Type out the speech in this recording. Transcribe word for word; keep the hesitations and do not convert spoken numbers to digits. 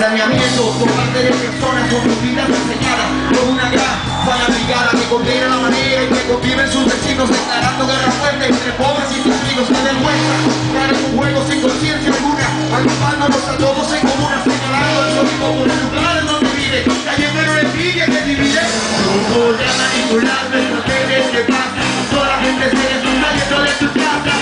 saneamiento por parte de personas con sus vidas enseñadas por una gran fanaticada que condena la manera en que conviven sus vecinos, declarando guerra fuerte entre pobres y testigos de vergüenza. Para un juego sin conciencia alguna, agrupándonos a todos en comuna, señalando el sólido por el lugar en donde vive, cayendo en una envidia que divide. No podrá manipular nuestros genes que pasan, solamente seres humanos dentro de su casa.